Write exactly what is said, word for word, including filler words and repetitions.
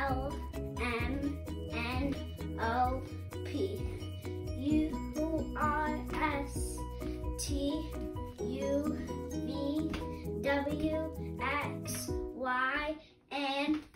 L M N O P U R S T U V W X Y and